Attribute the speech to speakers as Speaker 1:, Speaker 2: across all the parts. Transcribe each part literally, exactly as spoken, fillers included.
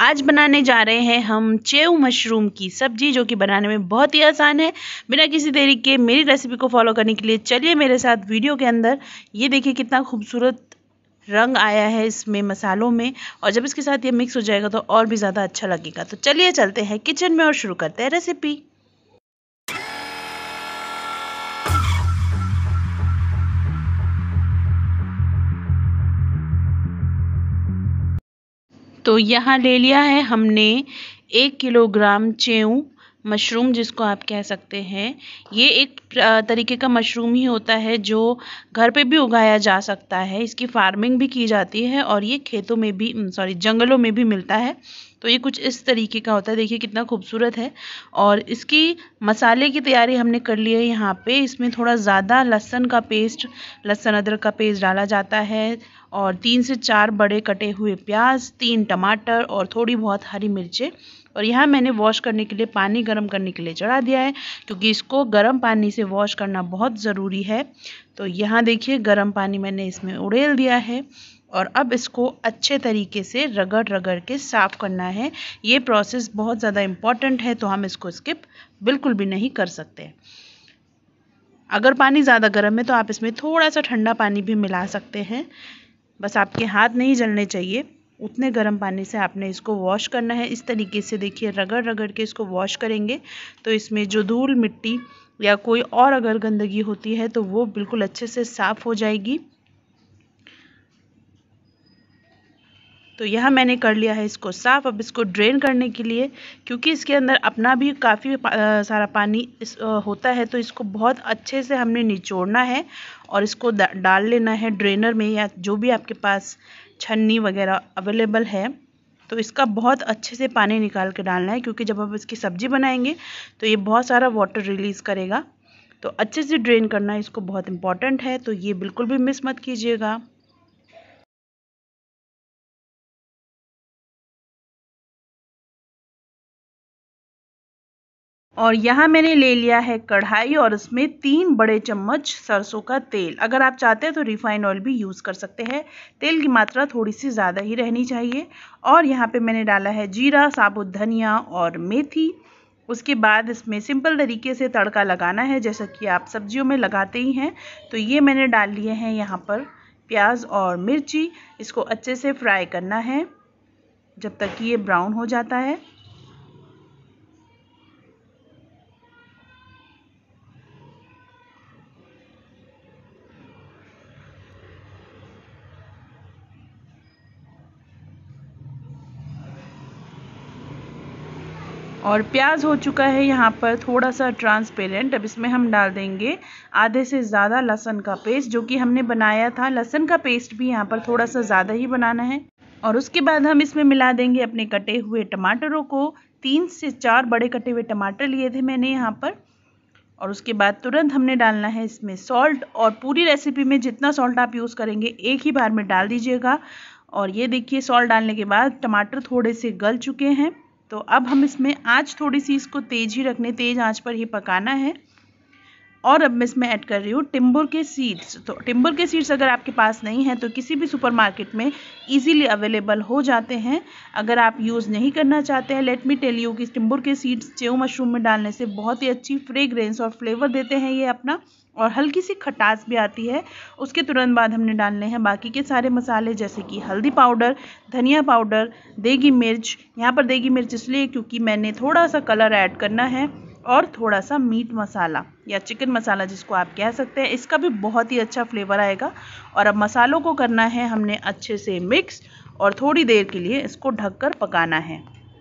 Speaker 1: आज बनाने जा रहे हैं हम चेव मशरूम की सब्जी, जो कि बनाने में बहुत ही आसान है। बिना किसी देरी के मेरी रेसिपी को फॉलो करने के लिए चलिए मेरे साथ वीडियो के अंदर। ये देखिए कितना खूबसूरत रंग आया है इसमें मसालों में, और जब इसके साथ ये मिक्स हो जाएगा तो और भी ज़्यादा अच्छा लगेगा। तो चलिए चलते हैं किचन में और शुरू करते हैं रेसिपी। तो यहाँ ले लिया है हमने एक किलोग्राम चेव मशरूम, जिसको आप कह सकते हैं। ये एक तरीके का मशरूम ही होता है जो घर पे भी उगाया जा सकता है। इसकी फार्मिंग भी की जाती है और ये खेतों में भी, सॉरी जंगलों में भी मिलता है। तो ये कुछ इस तरीके का होता है। देखिए कितना खूबसूरत है। और इसकी मसाले की तैयारी हमने कर ली है। यहाँ पे इसमें थोड़ा ज़्यादा लहसुन का पेस्ट, लहसुन अदरक का पेस्ट डाला जाता है, और तीन से चार बड़े कटे हुए प्याज, तीन टमाटर और थोड़ी बहुत हरी मिर्चें। और यहाँ मैंने वॉश करने के लिए पानी गर्म करने के लिए चढ़ा दिया है, क्योंकि इसको गर्म पानी से वॉश करना बहुत ज़रूरी है। तो यहाँ देखिए गर्म पानी मैंने इसमें उड़ेल दिया है, और अब इसको अच्छे तरीके से रगड़ रगड़ के साफ़ करना है। ये प्रोसेस बहुत ज़्यादा इम्पॉर्टेंट है, तो हम इसको स्किप बिल्कुल भी नहीं कर सकते। अगर पानी ज़्यादा गर्म है तो आप इसमें थोड़ा सा ठंडा पानी भी मिला सकते हैं। बस आपके हाथ नहीं जलने चाहिए, उतने गर्म पानी से आपने इसको वॉश करना है। इस तरीके से देखिए रगड़ रगड़ के इसको वॉश करेंगे तो इसमें जो धूल मिट्टी या कोई और अगर गंदगी होती है तो वो बिल्कुल अच्छे से साफ़ हो जाएगी। तो यहाँ मैंने कर लिया है इसको साफ़। अब इसको ड्रेन करने के लिए, क्योंकि इसके अंदर अपना भी काफ़ी सारा पानी इस, आ, होता है, तो इसको बहुत अच्छे से हमने निचोड़ना है और इसको डाल लेना है ड्रेनर में, या जो भी आपके पास छन्नी वगैरह अवेलेबल है। तो इसका बहुत अच्छे से पानी निकाल के डालना है, क्योंकि जब आप इसकी सब्ज़ी बनाएंगे तो ये बहुत सारा वाटर रिलीज़ करेगा। तो अच्छे से ड्रेन करना इसको बहुत इम्पॉर्टेंट है, तो ये बिल्कुल भी मिस मत कीजिएगा। और यहाँ मैंने ले लिया है कढ़ाई, और उसमें तीन बड़े चम्मच सरसों का तेल। अगर आप चाहते हैं तो रिफाइंड ऑयल भी यूज़ कर सकते हैं। तेल की मात्रा थोड़ी सी ज़्यादा ही रहनी चाहिए। और यहाँ पे मैंने डाला है जीरा, साबुत धनिया और मेथी। उसके बाद इसमें सिंपल तरीके से तड़का लगाना है, जैसा कि आप सब्जियों में लगाते ही हैं। तो ये मैंने डाल लिए हैं यहाँ पर प्याज और मिर्ची। इसको अच्छे से फ्राई करना है जब तक कि ये ब्राउन हो जाता है। और प्याज हो चुका है यहाँ पर थोड़ा सा ट्रांसपेरेंट। अब इसमें हम डाल देंगे आधे से ज़्यादा लहसुन का पेस्ट, जो कि हमने बनाया था। लहसुन का पेस्ट भी यहाँ पर थोड़ा सा ज़्यादा ही बनाना है। और उसके बाद हम इसमें मिला देंगे अपने कटे हुए टमाटरों को। तीन से चार बड़े कटे हुए टमाटर लिए थे मैंने यहाँ पर। और उसके बाद तुरंत हमने डालना है इसमें सॉल्ट, और पूरी रेसिपी में जितना सॉल्ट आप यूज़ करेंगे एक ही बार में डाल दीजिएगा। और ये देखिए सॉल्ट डालने के बाद टमाटर थोड़े से गल चुके हैं। तो अब हम इसमें आँच थोड़ी सी इसको तेज़ ही रखने, तेज़ आँच पर ही पकाना है। और अब मैं इसमें ऐड कर रही हूँ टिम्बर के सीड्स। तो टिम्बर के सीड्स अगर आपके पास नहीं है तो किसी भी सुपरमार्केट में इजीली अवेलेबल हो जाते हैं। अगर आप यूज़ नहीं करना चाहते हैं, लेट मी टेल यू कि टिम्बर के सीड्स चेव मशरूम में डालने से बहुत ही अच्छी फ्रेग्रेंस और फ्लेवर देते हैं ये अपना, और हल्की सी खटास भी आती है। उसके तुरंत बाद हमने डालने हैं बाकी के सारे मसाले, जैसे कि हल्दी पाउडर, धनिया पाउडर, देगी मिर्च। यहाँ पर देगी मिर्च इसलिए क्योंकि मैंने थोड़ा सा कलर ऐड करना है, और थोड़ा सा मीट मसाला या चिकन मसाला जिसको आप कह सकते हैं। इसका भी बहुत ही अच्छा फ्लेवर आएगा। और अब मसालों को करना है हमने अच्छे से मिक्स, और थोड़ी देर के लिए इसको ढककर पकाना है।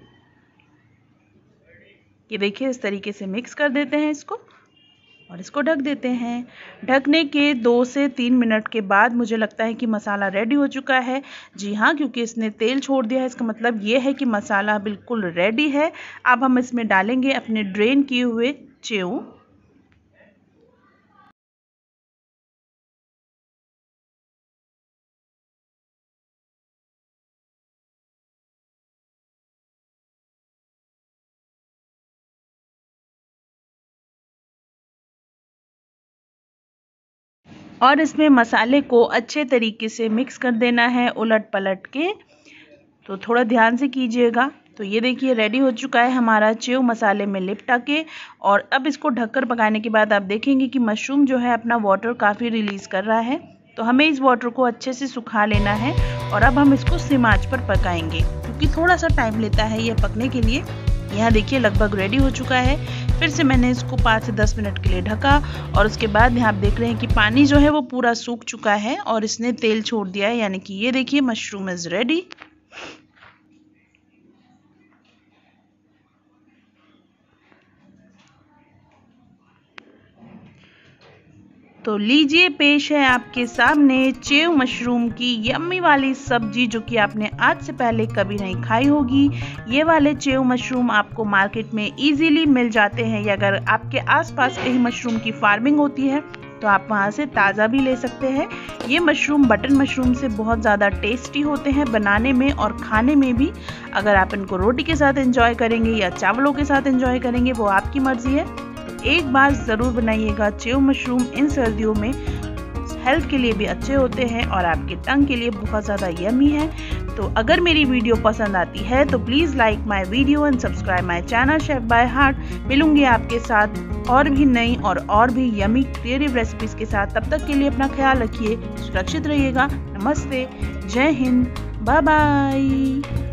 Speaker 1: ये देखिए इस तरीके से मिक्स कर देते हैं इसको, और इसको ढक देते हैं। ढकने के दो से तीन मिनट के बाद मुझे लगता है कि मसाला रेडी हो चुका है। जी हाँ, क्योंकि इसने तेल छोड़ दिया है, इसका मतलब ये है कि मसाला बिल्कुल रेडी है। अब हम इसमें डालेंगे अपने ड्रेन किए हुए चेव। और इसमें मसाले को अच्छे तरीके से मिक्स कर देना है उलट पलट के। तो थोड़ा ध्यान से कीजिएगा। तो ये देखिए रेडी हो चुका है हमारा च्यू मसाले में लिपटा के। और अब इसको ढककर पकाने के बाद आप देखेंगे कि मशरूम जो है अपना वाटर काफ़ी रिलीज़ कर रहा है। तो हमें इस वाटर को अच्छे से सुखा लेना है और अब हम इसको सिम आंच पर पकाएंगे, क्योंकि थोड़ा सा टाइम लेता है ये पकने के लिए। यहाँ देखिए लगभग रेडी हो चुका है। फिर से मैंने इसको पाँच से दस मिनट के लिए ढका और उसके बाद यहाँ आप देख रहे हैं कि पानी जो है वो पूरा सूख चुका है और इसने तेल छोड़ दिया है, यानी कि ये देखिए मशरूम इज़ रेडी। तो लीजिए पेश है आपके सामने च्यू मशरूम की यम्मी वाली सब्जी, जो कि आपने आज से पहले कभी नहीं खाई होगी। ये वाले च्यू मशरूम आपको मार्केट में इजीली मिल जाते हैं, या अगर आपके आसपास कहीं मशरूम की फार्मिंग होती है तो आप वहाँ से ताज़ा भी ले सकते हैं। ये मशरूम बटन मशरूम से बहुत ज़्यादा टेस्टी होते हैं बनाने में और खाने में भी। अगर आप इनको रोटी के साथ एंजॉय करेंगे या चावलों के साथ एंजॉय करेंगे वो आपकी मर्जी है। एक बार ज़रूर बनाइएगा च्यू मशरूम। इन सर्दियों में हेल्थ के लिए भी अच्छे होते हैं और आपके टंग के लिए बहुत ज़्यादा यमी है। तो अगर मेरी वीडियो पसंद आती है तो please like my video and subscribe my channel chef by heart. मिलूंगी आपके साथ और भी नई और और भी यमी क्रिएटिव रेसिपीज़ के साथ। तब तक के लिए अपना ख्याल रखिए, सुरक्षित रहिएगा। नमस्ते, जय हिंद, बाय बाय।